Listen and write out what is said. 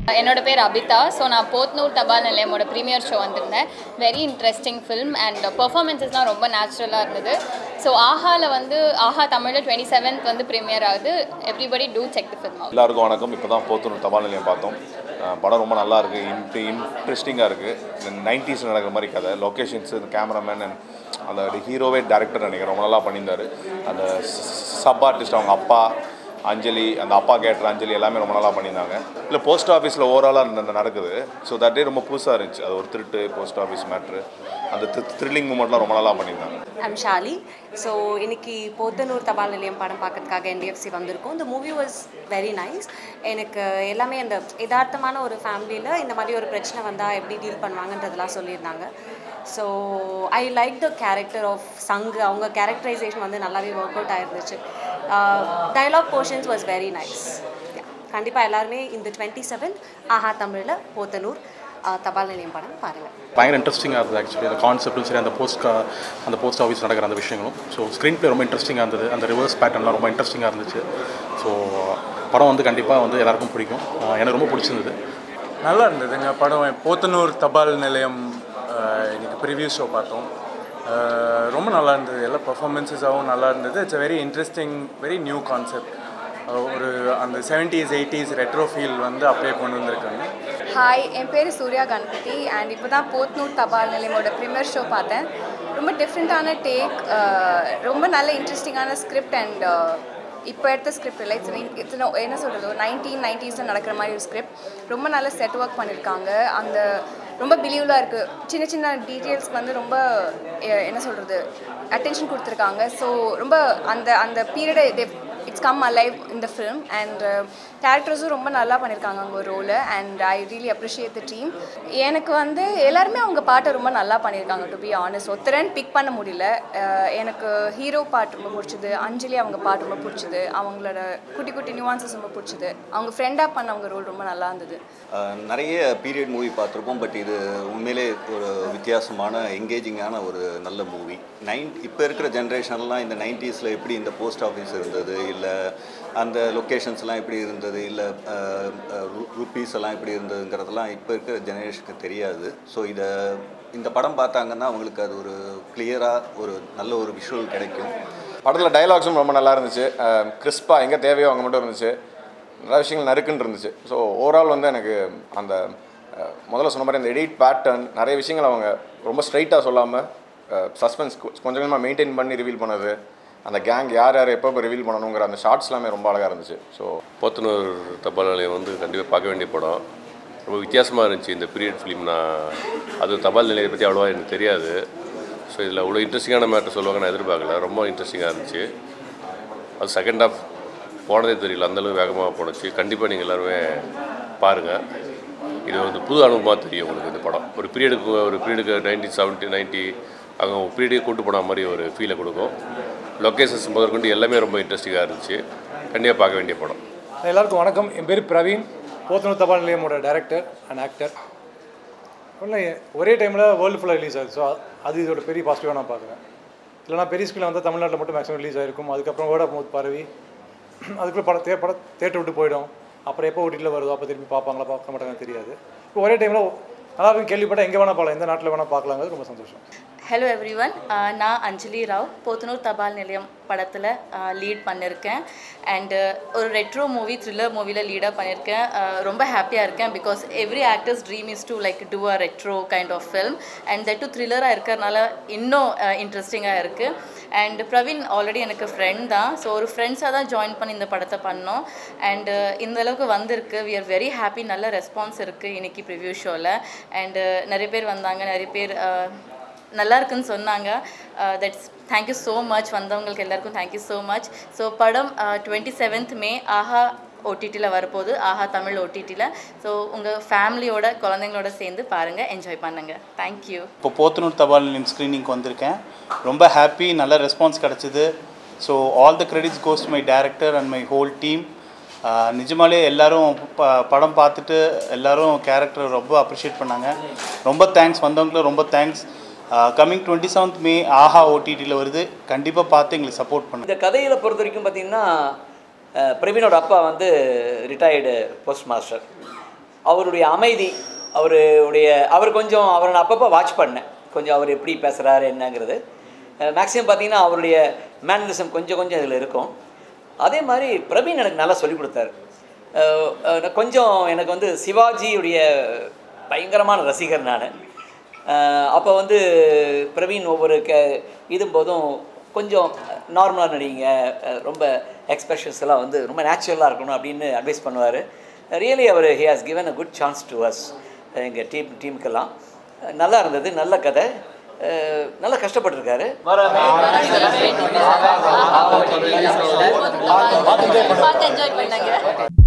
என்னோட பேர் அபிதா. ஸோ நான் போத்னூர் தபால் நிலையமோட ப்ரீமியர் ஷோ வந்திருந்தேன். வெரி இன்ட்ரெஸ்டிங் ஃபிலிம் அண்ட் பெர்ஃபார்மன்ஸஸ்லாம் ரொம்ப நேச்சுரலாக இருந்தது. ஸோ ஆஹாவில் வந்து ஆஹா தமிழில் 27th வந்து ப்ரீமியர் ஆகுது. Everybody do check the film. எல்லாருக்கும் வணக்கம். இப்போ தான் போத்னூர் தபால் நிலையம் பார்த்தோம். படம் ரொம்ப நல்லா இருக்குது, இன்ட்ரெஸ்டிங்காக இருக்குது. 90s நடக்கிற மாதிரி கதை, லொக்கேஷன்ஸு, இந்த கேமராமேன் அண்ட் அந்த ஹீரோவே டேரக்டர் நினைக்கிறேன் ரொம்ப நல்லா பண்ணியிருந்தார். அந்த சப் ஆர்டிஸ்ட் அவங்க அப்பா அஞ்சலி, அந்த அப்பா கேரக்டர் அஞ்சலி எல்லாமே ரொம்ப நல்லா பண்ணியிருந்தாங்க. இல்லை போஸ்ட் ஆஃபீஸில் ஓவராலாக நடக்குது. ஸோ தட் டே ரொம்ப புதுசாக இருந்துச்சு. அது ஒரு திருட்டு போஸ்ட் ஆஃபீஸ் மேட்ரு, அந்த த்ரில்லிங் மூமெண்ட்லாம் ரொம்ப நல்லா பண்ணியிருந்தாங்க. ஐம் ஷாலி. ஸோ இன்னைக்கு போத்தனூர் தபால் நிலையம் படம் பார்க்கறதுக்காக NDFC வந்திருக்கோம். இந்த மூவி வாஸ் வெரி நைஸ். எனக்கு எல்லாமே அந்த யதார்த்தமான ஒரு ஃபேமிலியில் இந்த மாதிரி ஒரு பிரச்சனை வந்தால் எப்படி டீல் பண்ணுவாங்கன்றதெல்லாம் சொல்லியிருந்தாங்க. So I like the character of Sangu. அவங்க கேரக்டரைசேஷன் வந்து நல்லாவே ஒர்க் அவுட் ஆகிருந்துச்சு. Dialogue portions was very nice. கண்டிப்பாக எல்லாருமே இந்த 27th ஆஹா தமிழில் போத்தனூர் தபால் நிலையம் படம் பாருங்கள். பயங்கர இன்ட்ரெஸ்டிங்காக இருந்தது. ஆக்சுவலி அந்த கான்செப்டும் சரி, அந்த போஸ்ட் ஆஃபீஸ் நடக்கிற அந்த விஷயங்களும். ஸோ ஸ்க்ரீன் ப்ளே ரொம்ப இன்ட்ரெஸ்டிங்காக இருந்தது. அந்த ரிவர்ஸ் பேட்டர்ன்லாம் ரொம்ப இன்ட்ரெஸ்டிங்காக இருந்துச்சு. ஸோ படம் வந்து கண்டிப்பாக வந்து எல்லாருக்கும் பிடிக்கும். எனக்கு ரொம்ப பிடிச்சிருந்தது. நல்லா இருந்ததுங்க படம். போத்தனூர் தபால் நிலையம் இன்றைக்கி ப்ரிவியூ ஷோ பார்த்தோம். ரொம்ப நல்லா இருந்தது. எல்லா பர்ஃபார்மன்ஸஸாகவும் நல்லா இருந்தது. It's a very interesting, very new concept. ஒரு அந்த 70s 80s ரெட்ரோ ஃபீல் வந்து அப்படியே கொண்டு வந்திருக்காங்க. ஹாய், என் பேர் சூர்யா கணபதி அண்ட் இப்போ தான் போத்னூர் தபால் நிலையமோட ப்ரீமியர் ஷோ பார்த்தேன். ரொம்ப டிஃப்ரெண்ட்டான டேக், ரொம்ப நல்ல இன்ட்ரெஸ்டிங்கான ஸ்கிரிப்ட் அண்ட் இப்போ எடுத்த ஸ்கிரிப்ட் இல்லை, இட்ஸ் என்ன சொல்கிறது, 1990s நடக்கிற மாதிரி ஒரு ஸ்கிரிப்ட். ரொம்ப நல்ல செட் ஒர்க் பண்ணியிருக்காங்க. அந்த ரொம்ப பிலீவ்லாக இருக்குது. சின்ன சின்ன டீட்டெயில்ஸ்க்கு வந்து ரொம்ப என்ன சொல்கிறது அட்டென்ஷன் கொடுத்துருக்காங்க. ஸோ ரொம்ப அந்த அந்த பீரியடை இட்ஸ் கம் அலைவ் இந்த ஃபிலிம் அண்ட் கேரக்டர்ஸும் ரொம்ப நல்லா பண்ணியிருக்காங்க அவங்க ரோலை and I really appreciate the team. எனக்கு வந்து எல்லாருமே அவங்க பாட்டை ரொம்ப நல்லா பண்ணியிருக்காங்க. டு பி ஆனஸ்ட், ஒருத்தரன்னு பிக் பண்ண முடியல. எனக்கு ஹீரோ பாட்டு ரொம்ப பிடிச்சிது, அஞ்சலி அவங்க பாட்டு ரொம்ப பிடிச்சிது, அவங்களோட குட்டி குட்டி நியூவான்சஸ் ரொம்ப பிடிச்சிது, அவங்க ஃப்ரெண்டாக பண்ண அவங்க ரோல் ரொம்ப நல்லா இருந்தது. நிறைய பீரியட் மூவி பார்த்துருப்போம். பட் இது உண்மையிலே ஒரு வித்தியாசமான என்கேஜிங்கான ஒரு நல்ல மூவி. இப்போ இருக்கிற ஜென்ரேஷன்லாம் இந்த 90s எப்படி இந்த போஸ்ட் ஆஃபீஸ் இருந்தது, இல்லை அந்த லொக்கேஷன்ஸ்லாம் எப்படி இருந்தது, இல்லை ருப்பீஸ் எல்லாம் எப்படி இருந்ததுங்கிறதெல்லாம் இப்போ இருக்கிற ஜெனரேஷனுக்கு தெரியாது. ஸோ இந்த படம் பார்த்தாங்கன்னா அவங்களுக்கு அது ஒரு கிளியராக ஒரு நல்ல ஒரு விஷுவல் கிடைக்கும். படத்தில் டைலாக்ஸும் ரொம்ப நல்லா இருந்துச்சு. கிறிஸ்பாக எங்கே தேவையோ அங்கே மட்டும் இருந்துச்சு. நிறைய விஷயங்கள் நறுக்குன்னு இருந்துச்சு. ஸோ ஓவரால் வந்து எனக்கு அந்த முதல்ல சொன்ன மாதிரி அந்த எடிட் பேட்டர்ன், நிறைய விஷயங்கள் அவங்க ரொம்ப ஸ்ட்ரைட்டாக சொல்லாமல் சஸ்பென்ஸ் கொஞ்சம் கொஞ்சமாக மெயின்டைன் பண்ணி ரிவீல் பண்ணது, அந்த கேங் யார் யார் எப்போ ரிவீல் பண்ணணுங்கிற அந்த ஷார்ட்ஸ் எல்லாமே ரொம்ப அழகாக இருந்துச்சு. ஸோ போத்தனூர் தபால் நிலையம் வந்து கண்டிப்பாக பார்க்க வேண்டிய படம். ரொம்ப வித்தியாசமாக இருந்துச்சு இந்த பீரியட் ஃபிலிம். அது தபால் நிலையத்தை பற்றி அவ்வளோவா எனக்கு தெரியாது. ஸோ இதில் அவ்வளோ இன்ட்ரெஸ்டிங்கான மேட்டர் சொல்லுவாங்க நான் எதிர்பார்க்கல. ரொம்ப இன்ட்ரெஸ்டிங்காக இருந்துச்சு. அது செகண்ட் ஹாஃப் போனதே தெரியல, அந்தளவுக்கு வேகமாக போணுச்சு. கண்டிப்பாக நீங்கள் எல்லாருமே பாருங்கள். இது வந்து புது அனுபவமாக தெரியும் உங்களுக்கு இந்த படம். ஒரு பீரியடுக்கு 1970 90 அங்கே பீரியடே கூட்டு போன மாதிரி ஒரு ஃபீலை கொடுக்கும். லொக்கேஷன்ஸ் முதற்கொண்டு எல்லாமே ரொம்ப இன்ட்ரெஸ்டிங்காக இருந்துச்சு. கண்டிப்பாக பார்க்க வேண்டிய படம். எல்லாருக்கும் வணக்கம். என் பேர் பிரவீன், போத்தனூர் தபால் நிலையமோட டைரக்டர் அண்ட் ஆக்டர். ஒரே டைமில் வேர்ல்டு ஃபுல்லாக ரிலீஸ் ஆகுது. ஸோ அது இதோட பெரிய பாசிட்டிவாக நான் பார்க்குறேன். இல்லைனா பெரிய ஸ்கிரீனில் வந்து தமிழ்நாட்டில் மட்டும் மேக்ஸிமம் ரிலீஸ் ஆகிருக்கும். அதுக்கப்புறம் வேர்ட் ஆஃப் மவுத் பரவி அதுக்குள்ளே படம் தேட்டர் விட்டு போயிடும். அப்புறம் எப்போ ஓட்டியில் வருதோ அப்போ திரும்பி பார்ப்பாங்களா பார்க்க மாட்டாங்கன்னு தெரியாது. இப்போ ஒரே டைமில் நல்லா இருக்கும். கேள்விப்பட்டால் எங்கே வேணால் பார்க்கலாம், எந்த நாட்டில் வேணால் பார்க்கலாங்கிறது ரொம்ப சந்தோஷம். ஹலோ எவ்ரிவன், நான் அஞ்சலி ராவ் போத்தனூர் தபால் நிலையம் படத்தில் லீட் பண்ணியிருக்கேன். அண்டு ஒரு ரெட்ரோ மூவி, த்ரில்லர் மூவியில் லீடாக பண்ணியிருக்கேன். ரொம்ப ஹாப்பியாக இருக்கேன். Because every actor's dream is to like do a retro kind of film and that too த்ரில்லராக இருக்கிறதுனால இன்னும் இன்ட்ரெஸ்டிங்காக இருக்குது. அண்ட் பிரவீன் ஆல்ரெடி எனக்கு ஃப்ரெண்ட் தான். ஸோ ஒரு ஃப்ரெண்ட்ஸாக தான் ஜாயின் பண்ணி இந்த படத்தை பண்ணோம். அண்டு இந்தளவுக்கு வந்திருக்கு. We are very happy. நல்ல ரெஸ்பான்ஸ் இருக்குது இன்றைக்கி ப்ரிவ்யூ ஷோவில். அண்டு நிறைய பேர் வந்தாங்க, நிறைய பேர் நல்லா இருக்குன்னு சொன்னாங்க. That's thank you so much. வந்தவங்களுக்கு எல்லாருக்கும் தேங்க்யூ ஸோ மச். ஸோ படம் 27th மே ஆஹா ஓடிடியில் வரப்போகுது, ஆஹா தமிழ் ஓடிடியில். ஸோ உங்கள் ஃபேமிலியோட குழந்தைங்களோட சேர்ந்து பாருங்கள், என்ஜாய் பண்ணுங்கள். தேங்க்யூ. இப்போ போத்தனூர் தபால் நிலையம் ஸ்க்ரீனிங்க்கு வந்திருக்கேன். ரொம்ப ஹாப்பி, நல்ல ரெஸ்பான்ஸ் கிடச்சிது. So all the credits goes to my director and my whole team. நிஜமாலே எல்லோரும் படம் பார்த்துட்டு எல்லோரும் கேரக்டரை ரொம்ப அப்ரிஷியேட் பண்ணாங்க. ரொம்ப தேங்க்ஸ், வந்தவங்களும் ரொம்ப தேங்க்ஸ். கம்மிங் 27th மே ஆஹா ஓடிடியில் வருது. கண்டிப்பாக பார்த்து எங்களுக்கு சப்போர்ட் பண்ணுங்க. இந்த கதையில் பொறுத்த வரைக்கும் பார்த்திங்கன்னா பிரவீனோட அப்பா வந்து ரிட்டையர்டு போஸ்ட் மாஸ்டர். அவருடைய அமைதி, அவர் கொஞ்சம் அவரை நான் அப்பப்போ வாட்ச் பண்ணேன், கொஞ்சம் அவர் எப்படி பேசுகிறாரு என்னங்கிறது. மேக்ஸிமம் பார்த்தீங்கன்னா அவருடைய மேனரிசம் கொஞ்சம் இதில் இருக்கும். அதே மாதிரி பிரவீன் எனக்கு நல்லா சொல்லிக் கொடுத்தாரு. கொஞ்சம் எனக்கு வந்து சிவாஜியுடைய பயங்கரமான ரசிகர் நான். அப்போ வந்து பிரவீன் ஒவ்வொரு இதும்போதும் கொஞ்சம் நார்மலாக நடிங்க, ரொம்ப எக்ஸ்பிரஷன்ஸ் எல்லாம் வந்து ரொம்ப நேச்சுரலாக இருக்கணும் அப்படின்னு அட்வைஸ் பண்ணுவார். ரியலி அவர் he has given a good chance to us, எங்கள் டீமுக்கெல்லாம். நல்லா இருந்தது, நல்ல கதை, நல்லா கஷ்டப்பட்டுருக்காரு. பார்த்து என்ஜாய் பண்ணாங்க.